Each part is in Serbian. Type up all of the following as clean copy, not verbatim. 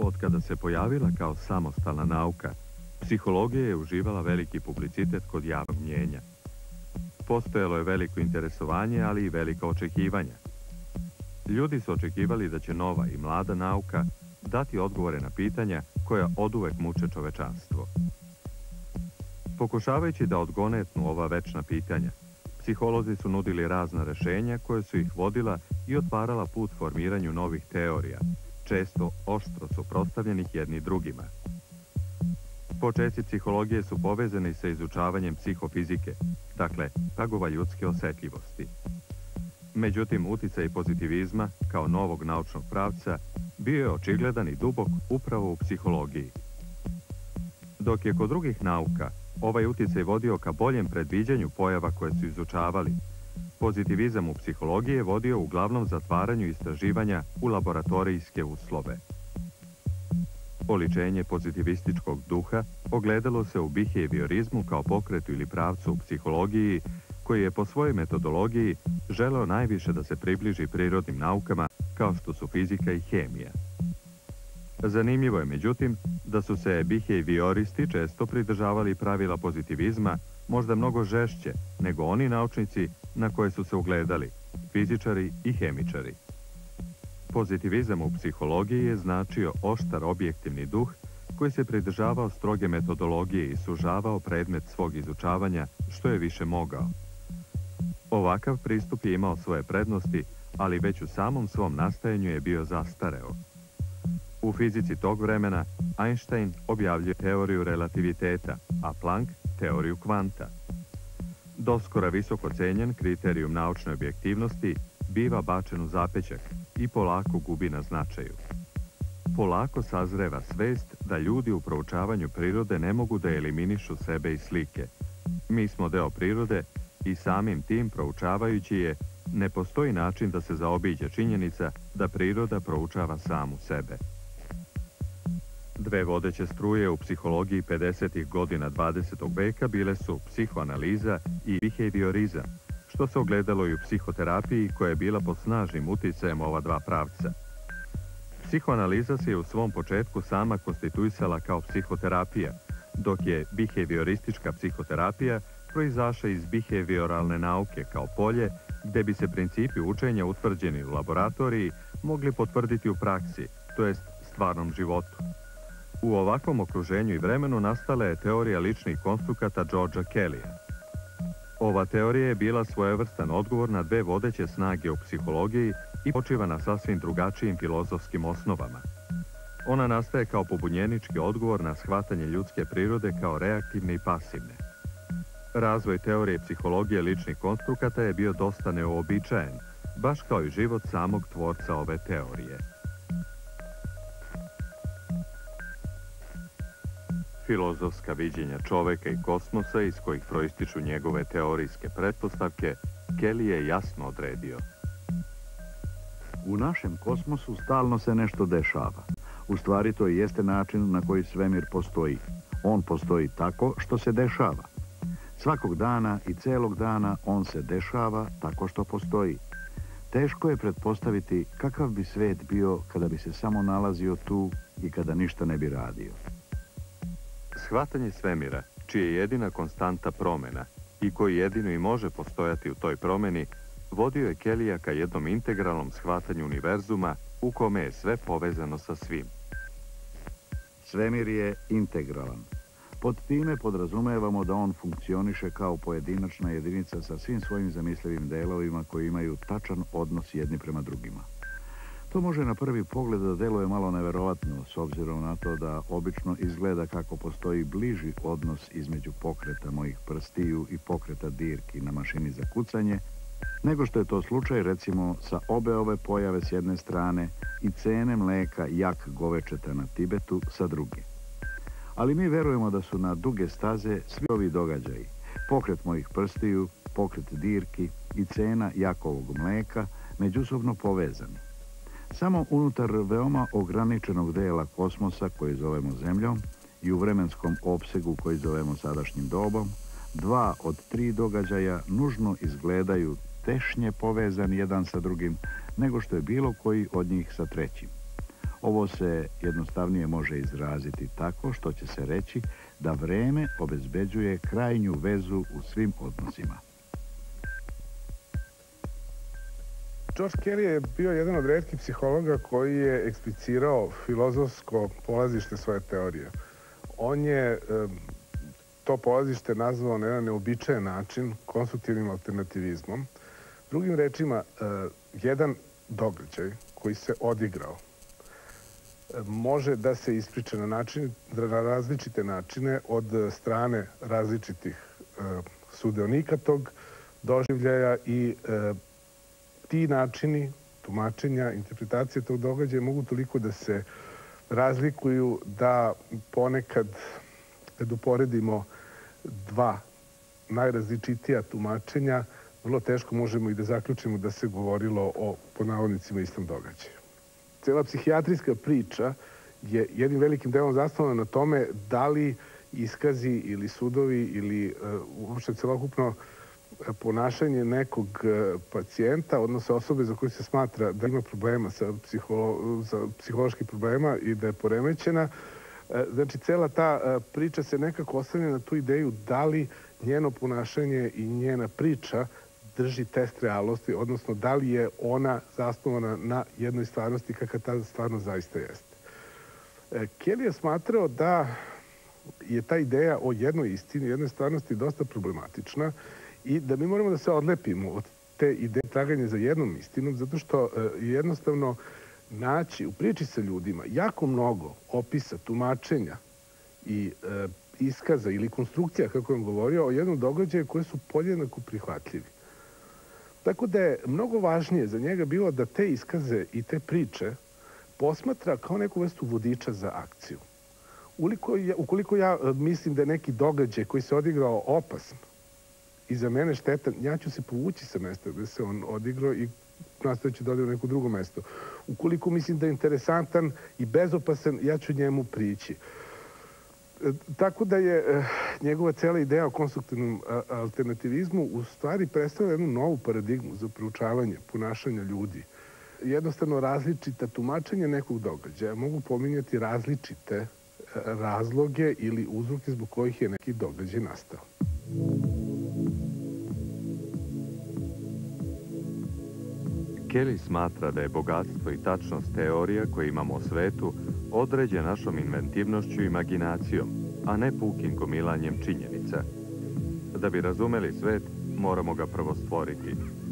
Od kada se pojavila kao samostalna nauka, psihologija je uživala veliki publicitet kod javnog mnijenja. Postojalo je veliko interesovanje, ali i velika očekivanja. Ljudi su očekivali da će nova i mlada nauka dati odgovore na pitanja koja oduvek muče čovečanstvo. Pokušavajući da odgonetnu ova večna pitanja, psiholozi su nudili razna rešenja koje su ih vodila i otvarala put formiranju novih teorija, često oštro suprotstavljenih jedni drugima. Počeci psihologije su povezani sa izučavanjem psihofizike, dakle, tragova ljudske osetljivosti. Međutim, uticaj pozitivizma, kao novog naučnog pravca, bio je očigledan i dubok upravo u psihologiji. Dok je kod drugih nauka ovaj uticaj vodio ka boljem predviđanju pojava koje su izučavali, pozitivizam u psihologiji je vodio uglavnom zatvaranju istraživanja u laboratorijske uslove. Oličenje pozitivističkog duha ogledalo se u biheviorizmu kao pokretu ili pravcu u psihologiji, koji je po svojoj metodologiji želeo najviše da se približi prirodnim naukama kao što su fizika i hemija. Zanimljivo je, međutim, da su se bihevioristi često pridržavali pravila pozitivizma možda mnogo žešće nego oni naučnici na koje su se ugledali, fizičari i hemičari. Pozitivizam u psihologiji je značio oštar objektivni duh koji se pridržavao stroge metodologije i sužavao predmet svog izučavanja što je više mogao. Ovakav pristup je imao svoje prednosti, ali već u samom svom nastajanju je bio zastareo. U fizici tog vremena Einstein objavljuje teoriju relativiteta, a Planck teoriju kvanta. Doskora visoko cenjen kriterijum naučne objektivnosti biva bačen u zapećak i polako gubi na značaju. Polako sazreva svest da ljudi u proučavanju prirode ne mogu da eliminišu sebe i slike. Mi smo deo prirode i samim tim proučavajući je, ne postoji način da se zaobiđe činjenica da priroda proučava samu sebe. Dve vodeće struje u psihologiji 50. godina 20. veka bile su psihoanaliza i behaviorizam, što se ogledalo i u psihoterapiji koja je bila pod snažnim uticajem ova dva pravca. Psihoanaliza se je u svom početku sama konstituisala kao psihoterapija, dok je behavioristička psihoterapija proizašla iz behavioralne nauke kao polje gde bi se principi učenja utvrđeni u laboratoriji mogli potvrditi u praksi, to jest stvarnom životu. U ovakvom okruženju i vremenu nastala je teorija ličnih konstrukata Georgea Kellyja. Ova teorija je bila svojevrstan odgovor na dve vodeće snage u psihologiji i počiva na sasvim drugačijim filozofskim osnovama. Ona nastaje kao pobunjenički odgovor na shvatanje ljudske prirode kao reaktivne i pasivne. Razvoj teorije psihologije ličnih konstrukata je bio dosta neuobičajen, baš kao i život samog tvorca ove teorije. Filozofska viđenja čoveka i kosmosa iz kojih proističu njegove teorijske pretpostavke, Kelly je jasno odredio. U našem kosmosu stalno se nešto dešava. U stvari to i jeste način na koji svemir postoji. On postoji tako što se dešava. Svakog dana i celog dana on se dešava tako što postoji. Teško je pretpostaviti kakav bi svet bio kada bi se samo nalazio tu i kada ništa ne bi radio. Shvatanje svemira, čija je jedina konstanta promena i koji jedino i može postojati u toj promeni, vodio je Kellyja ka jednom integralnom shvatanju univerzuma u kome je sve povezano sa svim. Svemir je integralan. Pod time podrazumevamo da on funkcioniše kao pojedinačna jedinica sa svim svojim zamislivim delovima koji imaju tačan odnos jedni prema drugima. To može na prvi pogled da deluje malo neverovatno, s obzirom na to da obično izgleda kako postoji bliži odnos između pokreta mojih prstiju i pokreta dirki na mašini za kucanje, nego što je to slučaj recimo sa obe ove pojave s jedne strane i cene mleka jak govečeta na Tibetu sa druge. Ali mi verujemo da su na duge staze svi ovi događaji, pokret mojih prstiju, pokret dirki i cena jakovog mleka, međusobno povezani. Samo unutar veoma ograničenog dela kosmosa koji zovemo Zemljom i u vremenskom opsegu koji zovemo sadašnjim dobom, 2 od 3 događaja nužno izgledaju tešnje povezani jedan sa drugim nego što je bilo koji od njih sa trećim. Ovo se jednostavnije može izraziti tako što će se reći da vreme obezbeđuje krajnju vezu u svim odnosima. George Kelly je bio jedan od retkih psihologa koji je eksplicirao filozofsko polazište svoje teorije. On je to polazište nazvao na jedan neobičajan način konstruktivnim alternativizmom. Drugim rečima, jedan događaj koji se odigrao može da se ispriča na različite načine od strane različitih sudionika tog doživljaja i ti načini tumačenja, interpretacije tog događaja mogu toliko da se razlikuju da ponekad, kad uporedimo dva najrazličitija tumačenja, vrlo teško možemo i da zaključimo da se govorilo o, pod navodnicima, istom događaju. Cela psihijatrijska priča je jednim velikim delom zasnovana na tome da li iskazi ili sudovi ili uopšte celokupno ponašanje nekog pacijenta, odnosno osobe za koju se smatra da ima problema sa psiholoških problema i da je poremećena. Znači, cela ta priča se nekako oslanja na tu ideju da li njeno ponašanje i njena priča drži test realnosti, odnosno da li je ona zasnovana na jednoj stvarnosti kakva ta stvarnost zaista jeste. Kelly je smatrao da je ta ideja o jednoj istini, jednoj stvarnosti dosta problematična i da mi moramo da se odlepimo od te ideje traganja za jednom istinom, zato što jednostavno naći u priči sa ljudima jako mnogo opisa, tumačenja i iskaza ili konstrukcija, kako je on govorio, o jednom događaju koje su podjednako prihvatljivi. Tako da je mnogo važnije za njega bilo da te iskaze i te priče posmatra kao neku vrstu vodiča za akciju. Ukoliko ja mislim da je neki događaj koji se odigrao opasan i za mene štetan, ja ću se povući sa mesta gde se on odigrao i nastavit ću da odem na neko drugo mesto. Ukoliko mislim da je interesantan i bezopasan, ja ću njemu prići. Tako da je njegova cela ideja o konstruktivnom alternativizmu u stvari predstavlja jednu novu paradigmu za proučavanje ponašanja ljudi. Jednostavno različita tumačenja nekog događaja mogu pominjati različite razloge ili uzroke zbog kojih je neki događaj nastao. Kelly smatra da je bogatstvo i tačnost teorija koje imamo o svetu određen našom inventivnošću i imaginacijom, a ne pukim gomilanjem činjenica. Da bi razumeli svet, moramo ga prvo stvoriti.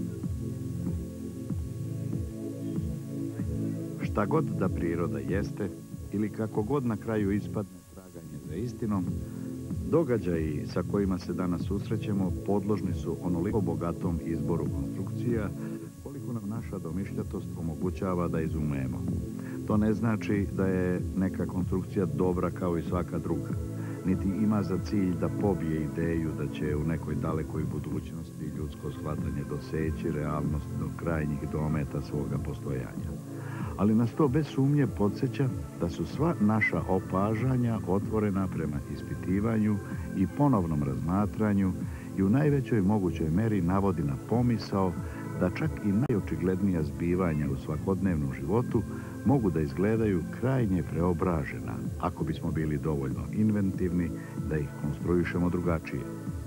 Šta god da priroda jeste, ili kako god na kraju ispadne traganje za istinom, događaji sa kojima se danas susrećemo podložni su onoliko bogatom izboru konstrukcija koliko nam naša domišljatost omogućava da izumemo. To ne znači da je neka konstrukcija dobra kao i svaka druga, niti ima za cilj da pobije ideju da će u nekoj dalekoj budućnosti ljudsko shvatanje doseći realnost do krajnjih dometa svoga postojanja. Ali nas to bez sumnje podsjeća da su sva naša opažanja otvorena prema ispitivanju i ponovnom razmatranju i u najvećoj mogućoj meri navodi na pomisao da čak i najočiglednija zbivanja u svakodnevnom životu mogu da izgledaju krajnje preobražena, ako bismo bili dovoljno inventivni da ih konstruišemo drugačije.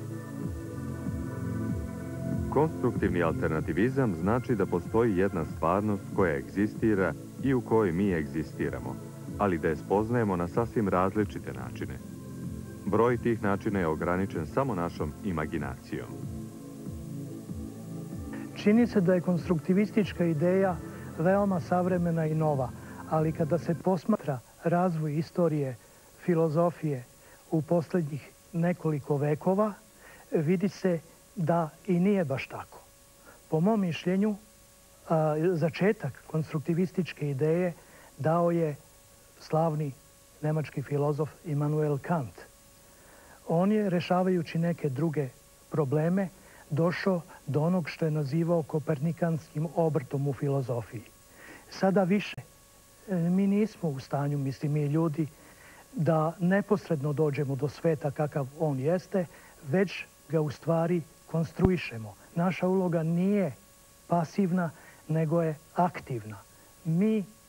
Konstruktivni alternativizam znači da postoji jedna stvarnost koja egzistira i u kojoj mi egzistiramo, ali da je spoznajemo na sasvim različite načine. Broj tih načina je ograničen samo našom imaginacijom. Čini se da je konstruktivistička ideja veoma savremena i nova, ali kada se posmatra razvoj istorije, filozofije u poslednjih nekoliko vekova, vidi se da i nije baš tako. Po mom mišljenju, začetak konstruktivističke ideje dao je slavni nemački filozof Immanuel Kant. On je, rešavajući neke druge probleme, došao do onog što je nazivao kopernikanskim obrtom u filozofiji. Sada više mi nismo u stanju, mislim mi ljudi, da neposredno dođemo do sveta kakav on jeste, već ga u stvari konstruišemo. Naša uloga nije pasivna, nego je aktivna. Mi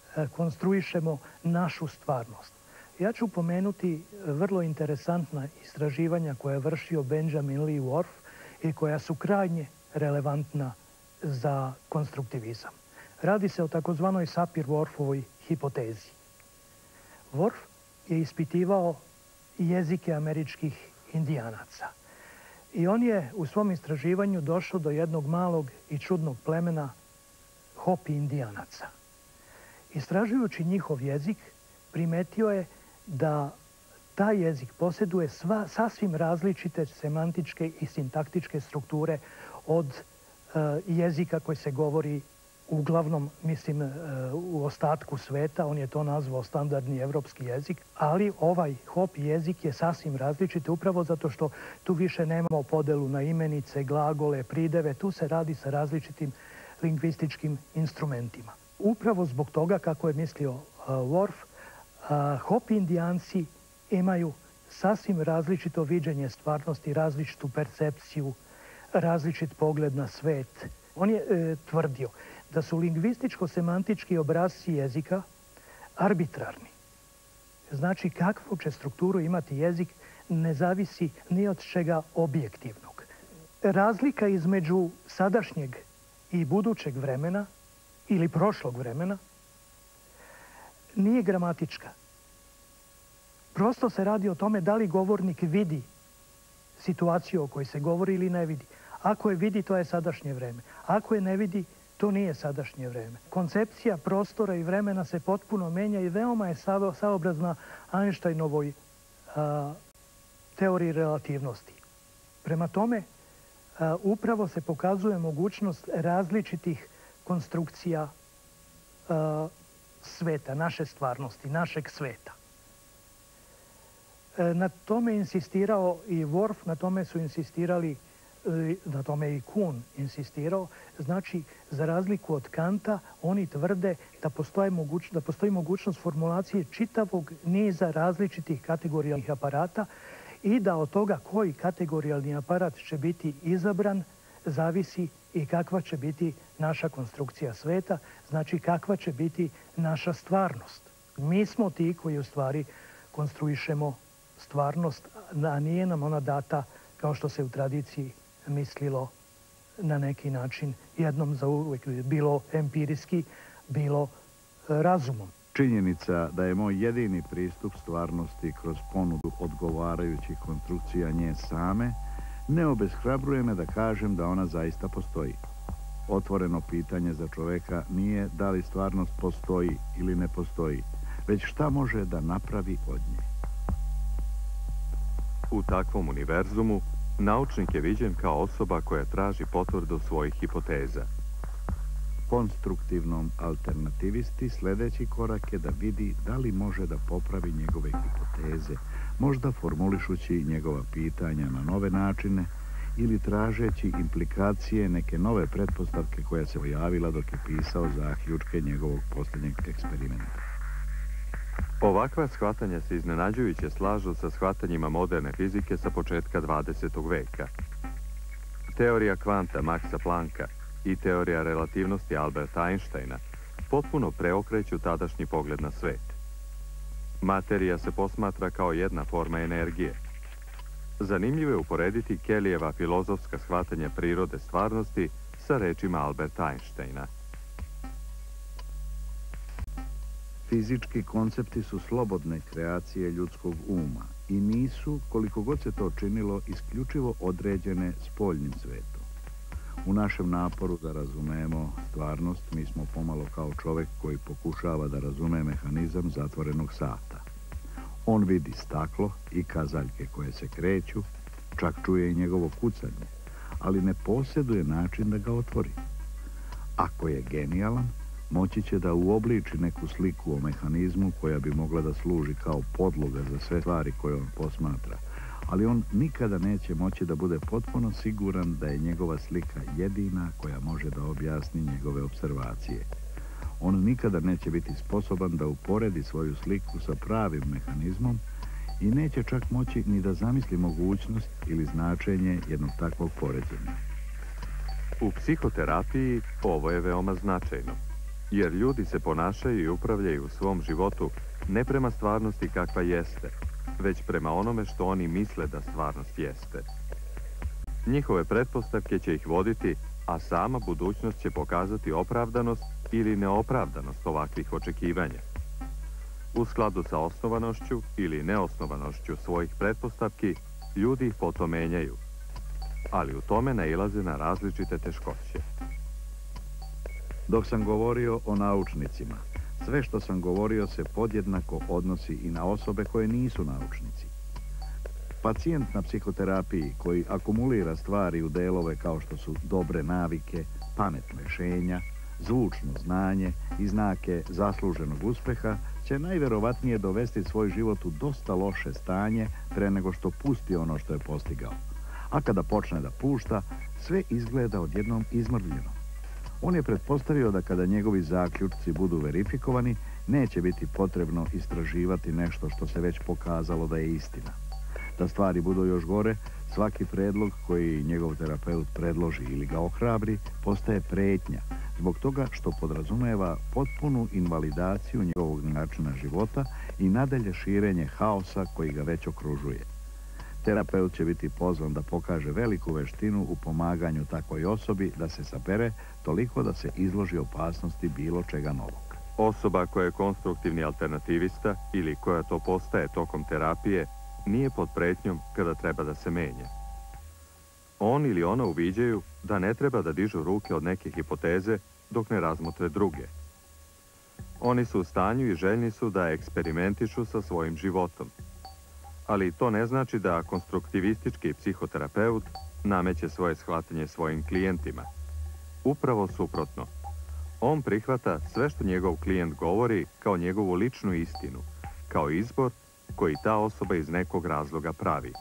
konstruišemo našu stvarnost. Ja ću pomenuti vrlo interesantna istraživanja koje je vršio Benjamin Lee Whorf i koja su krajnje relevantna za konstruktivizam. Radi se o takozvanoj Sapir-Whorfovoj hipotezi. Whorf je ispitivao jezike američkih indijanaca. I on je u svom istraživanju došao do jednog malog i čudnog plemena Hopi indijanaca. Istražujući njihov jezik, primetio je da taj jezik posjeduje sasvim različite semantičke i sintaktičke strukture od jezika koji se govori uglavnom, mislim, u ostatku sveta. On je to nazvao standardni evropski jezik, ali ovaj Hopi jezik je sasvim različit upravo zato što tu više nemamo podelu na imenice, glagole, prideve. Tu se radi sa različitim lingvističkim instrumentima. Upravo zbog toga, kako je mislio Whorf, Hopi indijanci imaju sasvim različito viđenje stvarnosti, različitu percepciju, različit pogled na svet. On je tvrdio da su lingvističko-semantički obrasci jezika arbitrarni. Znači, kakvu će strukturu imati jezik ne zavisi ni od čega objektivnog. Razlika između sadašnjeg i budućeg vremena ili prošlog vremena nije gramatička. Prosto se radi o tome da li govornik vidi situaciju o kojoj se govori ili ne vidi. Ako je vidi, to je sadašnje vreme. Ako je ne vidi, to nije sadašnje vreme. Koncepcija prostora i vremena se potpuno menja i veoma je saobrazna Einsteinovoj teoriji relativnosti. Prema tome, upravo se pokazuje mogućnost različitih konstrukcija sveta, naše stvarnosti, našeg sveta. Na tome je insistirao i Whorf, na tome su insistirali, na tome je i Kuhn insistirao. Znači, za razliku od Kanta, oni tvrde da postoji mogućnost formulacije čitavog niza različitih kategorijalnih aparata i da od toga koji kategorijalni aparat će biti izabran zavisi i kakva će biti naša konstrukcija sveta, znači kakva će biti naša stvarnost. Mi smo ti koji u stvari konstruišemo stvarnost, a nije nam ona data kao što se u tradiciji mislilo na neki način jednom za uvijek, bilo empirijski, bilo razumom. Činjenica da je moj jedini pristup stvarnosti kroz ponudu odgovarajućih konstrukcija nje same ne obeshrabruje me da kažem da ona zaista postoji. Otvoreno pitanje za čoveka nije da li stvarnost postoji ili ne postoji, već šta može da napravi od nje. U takvom univerzumu naučnik je viđen kao osoba koja traži potvrdu svojih hipoteza. Konstruktivnom alternativisti sljedeći korak je da vidi da li može da popravi njegove hipoteze, možda formulišući njegova pitanja na nove načine ili tražeći implikacije neke nove pretpostavke koja se pojavila dok je pisao zaključke njegovog posljednjeg eksperimenta. Ovakva shvatanja se iznenađujuće slažu sa shvatanjima moderne fizike sa početka 20. veka. Teorija kvanta Maxa Plancka i teorija relativnosti Alberta Einsteina potpuno preokreću tadašnji pogled na svet. Materija se posmatra kao jedna forma energije. Zanimljivo je uporediti Kellyjeva filozofska shvatanja prirode stvarnosti sa rečima Alberta Einsteina. Fizički koncepti su slobodne kreacije ljudskog uma i nisu, koliko god se to činilo, isključivo određene spoljnim svetom. U našem naporu da razumemo stvarnost, mi smo pomalo kao čovjek koji pokušava da razume mehanizam zatvorenog sata. On vidi staklo i kazaljke koje se kreću, čak čuje i njegovo kucanje, ali ne posjeduje način da ga otvori. Ako je genijalan, moći će da uobliči neku sliku o mehanizmu koja bi mogla da služi kao podloga za sve stvari koje on posmatra, ali on nikada neće moći da bude potpuno siguran da je njegova slika jedina koja može da objasni njegove observacije. On nikada neće biti sposoban da uporedi svoju sliku sa pravim mehanizmom i neće čak moći ni da zamisli mogućnost ili značenje jednog takvog poređenja. U psihoterapiji ovo je veoma značajno. jer ljudi se ponašaju i upravljaju u svom životu ne prema stvarnosti kakva jeste, već prema onome što oni misle da stvarnost jeste. Njihove pretpostavke će ih voditi, a sama budućnost će pokazati opravdanost ili neopravdanost ovakvih očekivanja. U skladu sa osnovanošću ili neosnovanošću svojih pretpostavki, ljudi ih potom menjaju, ali u tome nailaze na različite teškoće. Dok sam govorio o naučnicima, sve što sam govorio se podjednako odnosi i na osobe koje nisu naučnici. Pacijent na psihoterapiji koji akumulira stvari u delove kao što su dobre navike, pametna rješenja, zvučno znanje i znake zasluženog uspeha će najverovatnije dovesti svoj život u dosta loše stanje pre nego što pusti ono što je postigao. A kada počne da pušta, sve izgleda odjednom izmrvljeno. On je pretpostavio da kada njegovi zaključci budu verifikovani, neće biti potrebno istraživati nešto što se već pokazalo da je istina. Da stvari budu još gore, svaki predlog koji njegov terapeut predloži ili ga ohrabri postaje pretnja, zbog toga što podrazumeva potpunu invalidaciju njegovog načina života i nadalje širenje haosa koji ga već okružuje. Terapeut će biti pozvan da pokaže veliku veštinu u pomaganju takvoj osobi da se sabere toliko da se izloži opasnosti bilo čega novog. Osoba koja je konstruktivni alternativista ili koja to postaje tokom terapije nije pod pretnjom kada treba da se menja. On ili ona uviđaju da ne treba da dižu ruke od neke hipoteze dok ne razmotre druge. Oni su u stanju i željni su da eksperimentišu sa svojim životom. Ali to ne znači da konstruktivistički psihoterapeut nameće svoje shvatanje svojim klijentima. Upravo suprotno. On prihvata sve što njegov klijent govori kao njegovu ličnu istinu, kao izbor koji ta osoba iz nekog razloga pravi.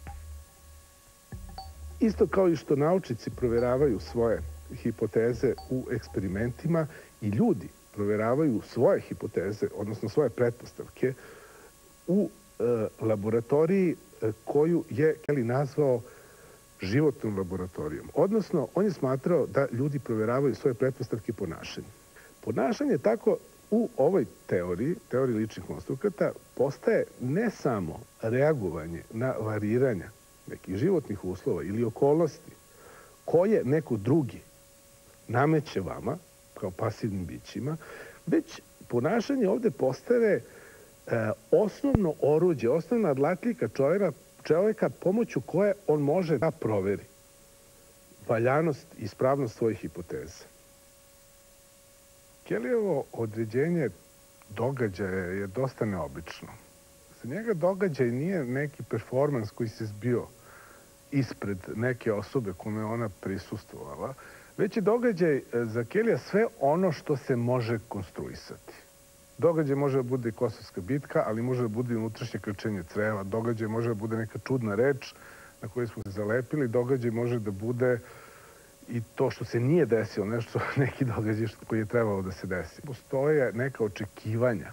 Isto kao i što naučnici provjeravaju svoje hipoteze u eksperimentima i ljudi provjeravaju svoje hipoteze, odnosno svoje pretpostavke, u laboratoriji koju je Kelly nazvao životnom laboratorijom. Odnosno, on je smatrao da ljudi provjeravaju svoje pretpostavke i ponašanje. Ponašanje tako u ovoj teoriji ličnih konstrukata, postaje ne samo reagovanje na variranja nekih životnih uslova ili okolnosti koje neko drugi nameće vama kao pasivnim bićima, već ponašanje ovde postaje osnovno oruđe, osnovna adlatlika čovjeka pomoću koje on može da proveri valjanost i ispravnost svojih hipoteza. Kellyjevo određenje događaja je dosta neobično. Za njega događaj nije neki performans koji se zbio ispred neke osobe kome je ona prisustvovala, već je događaj za Kellyja sve ono što se može konstruisati. Događaj može da bude Kosovska bitka, ali može da bude i unutrašnje krčenje creva. Događaj može da bude neka čudna reč na kojoj smo se zalepili. Događaj može da bude i to što se nije desilo, neki događaj koji je trebalo da se desi. Postoje neka očekivanja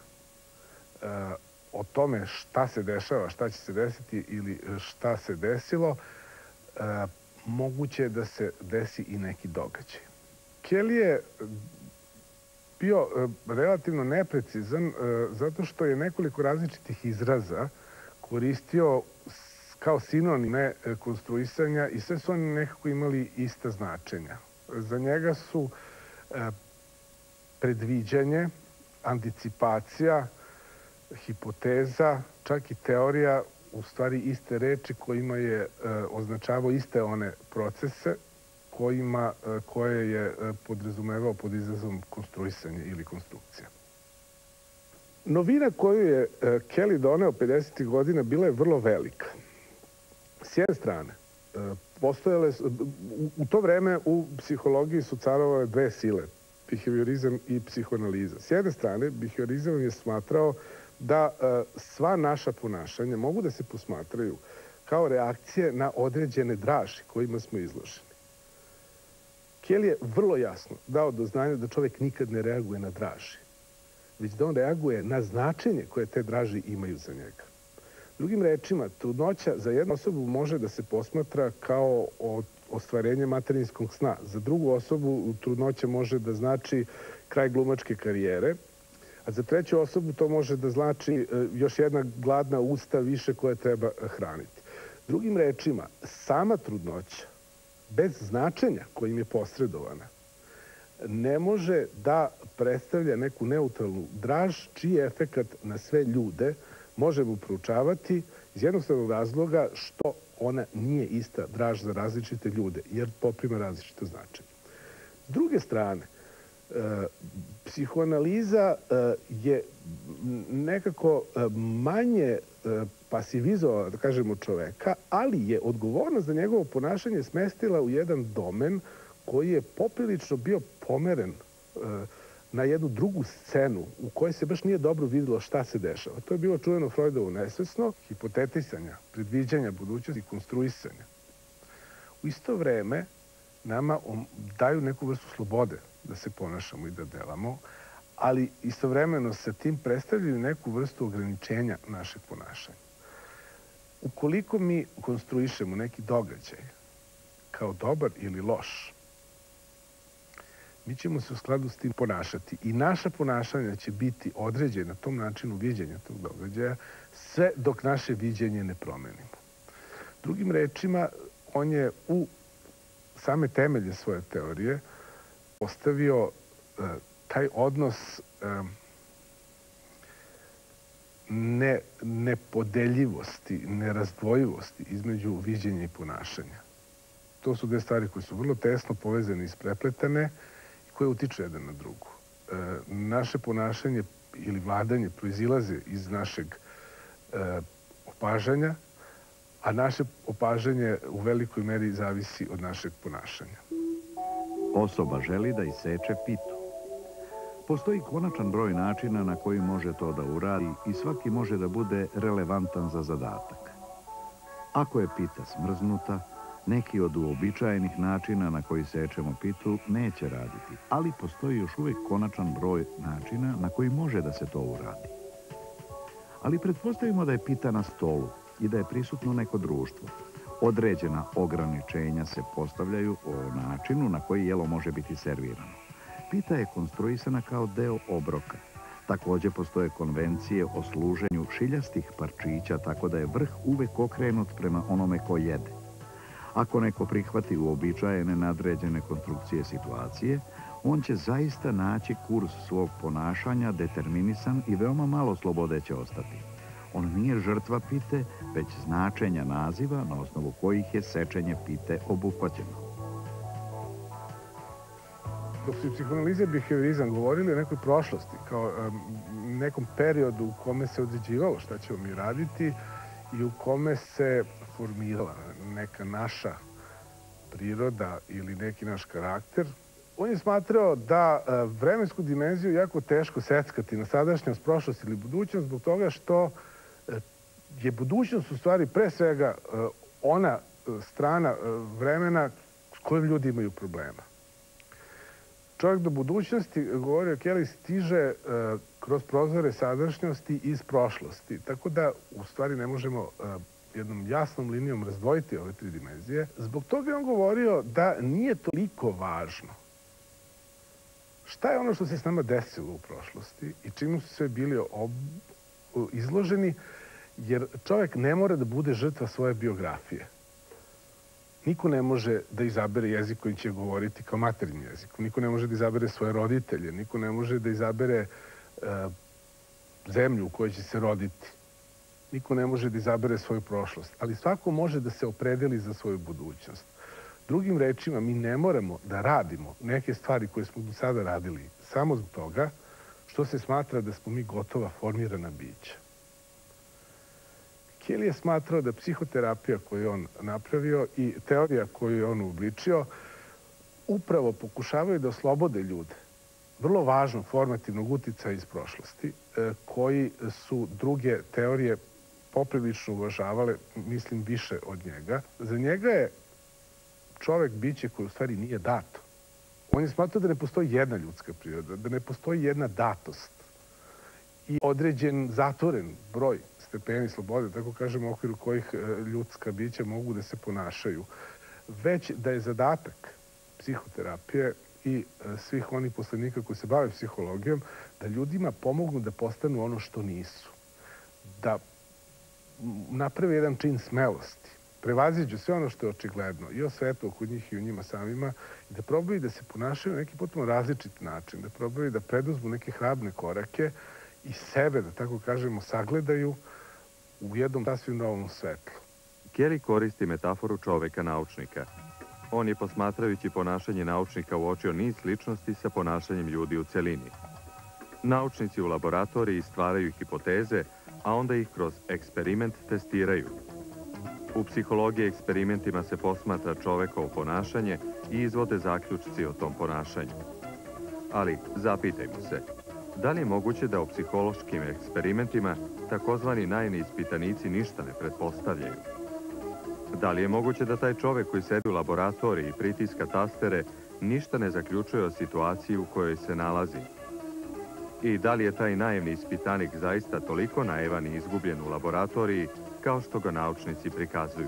o tome šta se dešava, šta će se desiti ili šta se desilo. Moguće je da se desi i neki događaj. Kelly je bio relativno neprecizan zato što je nekoliko različitih izraza koristio kao sinonime konstruisanja i sve su oni nekako imali ista značenja. Za njega su predviđanje, anticipacija, hipoteza, čak i teorija, u stvari iste reči kojima je označavao iste one procese koje je podrazumevao pod izrazom konstruisanje ili konstrukcija. Novina koju je Kelly doneo 50. godina bila je vrlo velika. S jedne strane, u to vreme u psihologiji su carovale dve sile, biheviorizam i psihoanaliza. S jedne strane, biheviorizam je smatrao da sva naša ponašanja mogu da se posmatraju kao reakcije na određene draži kojima smo izloženi. Kelly je vrlo jasno dao do znanja da čovjek nikad ne reaguje na draži, već da on reaguje na značenje koje te draži imaju za njega. Drugim rečima, trudnoća za jednu osobu može da se posmatra kao ostvarenje materinskog sna. Za drugu osobu trudnoća može da znači kraj glumačke karijere. A za treću osobu to može da znači još jedna gladna usta više koje treba hraniti. Drugim rečima, sama trudnoća, bez značenja kojim je posredovana, ne može da predstavlja neku neutralnu draž, čiji efekat na sve ljude možemo proučavati iz jednostavnog razloga što ona nije ista draž za različite ljude, jer poprima različito značenje. S druge strane, psihoanaliza je nekako manje pasivizovala, da kažemo, čoveka, ali je odgovornost za njegovo ponašanje smestila u jedan domen koji je poprilično bio pomeren na jednu drugu scenu u kojoj se baš nije dobro videlo šta se dešava. To je bilo čuveno Freudovo nesvesno, hipotetisanja, predviđanja budućnosti i konstruisanja. U isto vreme nama daju neku vrstu slobode da se ponašamo i da delamo, ali istovremeno sa tim predstavljaju neku vrstu ograničenja našeg ponašanja. Ukoliko mi konstruišemo neki događaj kao dobar ili loš, mi ćemo se u skladu s tim ponašati i naša ponašanja će biti određena na tom načinu viđenja tog događaja sve dok naše viđenje ne promenimo. Drugim rečima, on je u same temelje svoje teorije postavio taj odnos nepodeljivosti, nerazdvojivosti između viđenja i ponašanja. To su dve stvari koje su vrlo tesno povezane i isprepletane i koje utiču jedan na drugu. Naše ponašanje ili vladanje proizilaze iz našeg opažanja, a naše opažanje u velikoj meri zavisi od našeg ponašanja. Osoba želi da iseče pitu. Postoji konačan broj načina na koji može to da uradi i svaki može da bude relevantan za zadatak. Ako je pita smrznuta, neki od uobičajenih načina na koji sečemo pitu neće raditi, ali postoji još uvijek konačan broj načina na koji može da se to uradi. Ali pretpostavimo da je pita na stolu i da je prisutno neko društvo. Određena ograničenja se postavljaju o načinu na koji jelo može biti servirano. Pita je konstruisana kao deo obroka. Također postoje konvencije o služenju šiljastih parčića, tako da je vrh uvek okrenut prema onome ko jede. Ako neko prihvati uobičajene nadređene konstrukcije situacije, on će zaista naći kurs svog ponašanja determinisan i veoma malo slobode će ostati. On nije žrtva pite, već značenja naziva na osnovu kojih je sečenje pite obuhvaćeno. Dok su psihoanaliza i behaviorizam govorili o nekoj prošlosti, kao nekom periodu u kome se određivalo šta ćemo mi raditi i u kome se formirala neka naša priroda ili neki naš karakter, on je smatrao da vremensku dimenziju jako teško seckati na sadašnjost, prošlost ili budućnost zbog toga što je budućnost u stvari pre svega ona strana vremena s kojim ljudi imaju problema. Čovjek do budućnosti, govorio Kelly, stiže kroz prozore sadašnjosti iz prošlosti. Tako da, u stvari, ne možemo jednom jasnom linijom razdvojiti ove tri dimenzije. Zbog toga je on govorio da nije toliko važno šta je ono što se s nama desilo u prošlosti i čemu su sve bili izloženi, jer čovjek ne mora da bude žrtva svoje biografije. Niko ne može da izabere jezik koji će govoriti kao maternji jezik. Niko ne može da izabere svoje roditelje. Niko ne može da izabere zemlju u kojoj će se roditi. Niko ne može da izabere svoju prošlost. Ali svako može da se opredeli za svoju budućnost. Drugim rečima, mi ne moramo da radimo neke stvari koje smo do sada radili samo zbog toga što se smatra da smo mi gotova formirana bića. Kelly je smatrao da psihoterapija koju je on napravio i teorija koju je on uobličio upravo pokušavaju da oslobode ljude vrlo važnog formativnog uticaja iz prošlosti koji su druge teorije poprilično uvažavale, mislim, više od njega. Za njega je čovek biće koje u stvari nije dato. On je smatrao da ne postoji jedna ljudska priroda, da ne postoji jedna datost i određen zatvoren broj stepeni slobode, tako kažemo, u okviru kojih ljudska bića mogu da se ponašaju. Već da je zadatak psihoterapije i svih onih poslednika koji se bave psihologijom, da ljudima pomognu da postanu ono što nisu. Da naprave jedan čin smelosti, prevaziđu sve ono što je očigledno i o svetu oko njih i o njima samima i da probaju da se ponašaju na neki potpuno različit način, da probaju da preduzmu neke hrabre korake i sebe, da tako kažemo, sagledaju u jednom sasvim novom svetlu. Kelly koristi metaforu čoveka naučnika. On je, posmatrajući ponašanje naučnika, uočio niz sličnosti sa ponašanjem ljudi u celini. Naučnici u laboratoriji stvaraju hipoteze, a onda ih kroz eksperiment testiraju. U psihologiji eksperimentima se posmatra čovekovo ponašanje i izvode zaključci o tom ponašanju. Ali zapitajmo se, da li je moguće da u psihološkim eksperimentima takozvani naivni ispitanici ništa ne pretpostavljaju? Da li je moguće da taj čovek koji sedi u laboratoriji i pritiska tastere ništa ne zaključuje o situaciji u kojoj se nalazi? I da li je taj naivni ispitanik zaista toliko naivan i izgubljen u laboratoriji kao što ga naučnici prikazuju?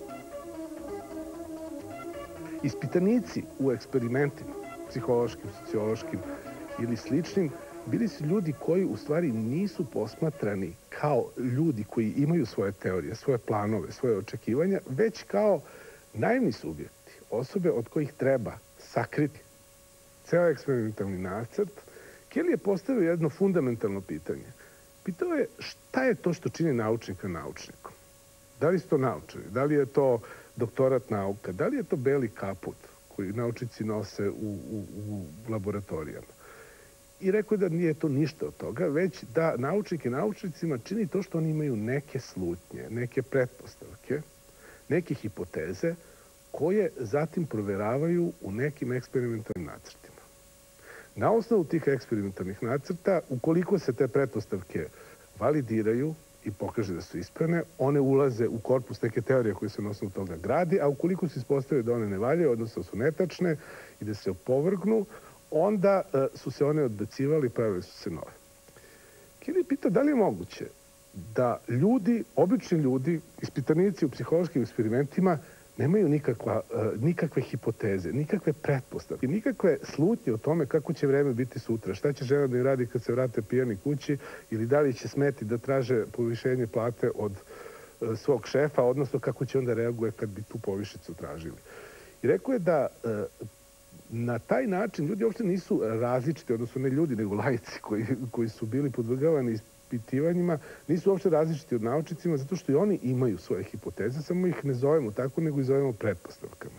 Ispitanici u eksperimentima, psihološkim, sociološkim ili sličnim, bili su ljudi koji u stvari nisu posmatrani kao ljudi koji imaju svoje teorije, svoje planove, svoje očekivanja, već kao naivni subjekti, osobe od kojih treba sakriti ceo eksperimentalni nacrt. Kelly je postavio jedno fundamentalno pitanje. Pitao je šta je to što čini naučnika naučnikom? Da li su to naučari? Da li je to doktorat nauka? Da li je to beli kaput koji naučnici nose u laboratorijama? I rekao je da nije to ništa od toga, već da naučnik i naučnicima čini to što oni imaju neke slutnje, neke pretpostavke, neke hipoteze koje zatim proveravaju u nekim eksperimentalnim nacrtima. Na osnovu tih eksperimentalnih nacrta, ukoliko se te pretpostavke validiraju i pokaže da su ispravne, one ulaze u korpus neke teorije koje se na osnovu toga gradi, a ukoliko se ispostavi da one ne valjaju, odnosno su netačne i da se opovrgnu, onda su se one odbacivali i pravili su se nove. Kelly pita da li je moguće da ljudi, obični ljudi, ispitanici u psihološkim eksperimentima, nemaju nikakve hipoteze, nikakve pretpostavke, nikakve slutnje o tome kako će vreme biti sutra, šta će žena da im radi kad se vrate pijani kući ili da li će smeti da traže povišenje plate od svog šefa, odnosno kako će onda reaguje kad bi tu povišicu tražili. I rekao je da na taj način ljudi uopšte nisu različiti, odnosno ne ljudi, nego laici koji su bili podvrgavani ispitivanjima, nisu uopšte različiti od naučnicima, zato što i oni imaju svoje hipoteze, samo ih ne zovemo tako, nego ih zovemo pretpostavkama.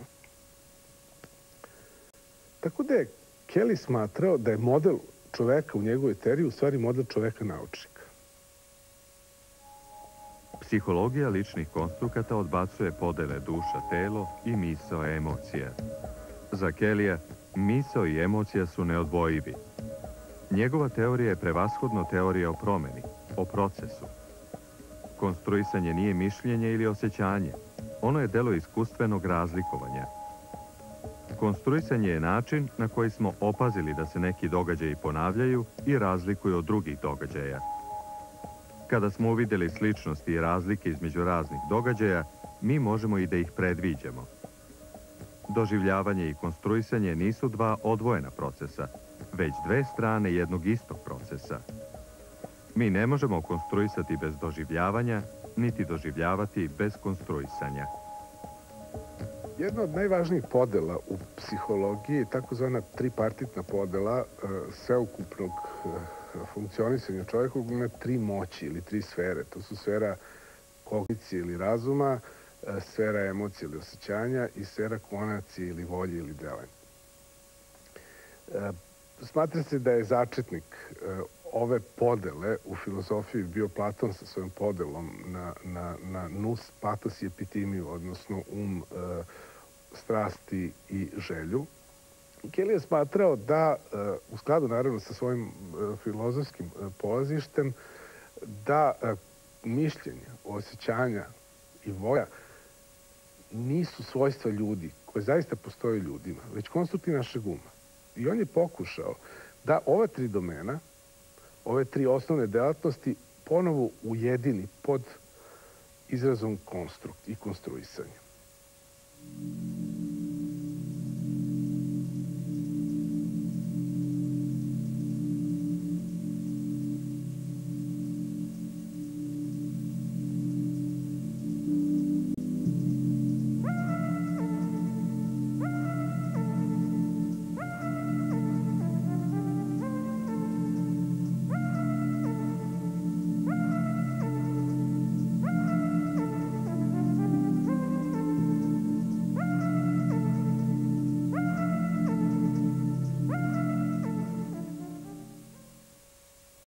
Tako da je Kelly smatrao da je model čoveka u njegovoj teoriji u stvari model čoveka naučnika. Psihologija ličnih konstrukata odbacuje podele duša-telo i misao-emocija. Za Kellyja, misao i emocija su neodvojivi. Njegova teorija je prevashodno teorija o promeni, o procesu. Konstruisanje nije mišljenje ili osjećanje. Ono je delo iskustvenog razlikovanja. Konstruisanje je način na koji smo opazili da se neki događaji ponavljaju i razlikuju od drugih događaja. Kada smo uvidjeli sličnosti i razlike između raznih događaja, mi možemo i da ih predviđamo. Doživljavanje i konstruisanje nisu dva odvojena procesa, već dve strane jednog istog procesa. Mi ne možemo konstruisati bez doživljavanja, niti doživljavati bez konstruisanja. Jedna od najvažnijih podela u psihologiji je takozvana tripartitna podela sveukupnog funkcionisanja čovjeka na tri moći ili tri sfere. To su sfera kognicije ili razuma, sfera emocije ili osjećanja i sfera konacije ili volje ili delanja. Smatra se da je začetnik ove podele u filozofiji bio Platon sa svojom podelom na nous, patos i epitimiju, odnosno strasti i želju. Kelly je smatrao da, u skladu naravno sa svojim filozofskim polazištem, da mišljenja, osjećanja i volja nisu svojstva ljudi, koje zaista postoje ljudima, već konstrukti našeg uma. I on je pokušao da ova tri domena, ove tri osnovne delatnosti, ponovo ujedini pod izrazom konstrukt i konstruisanje.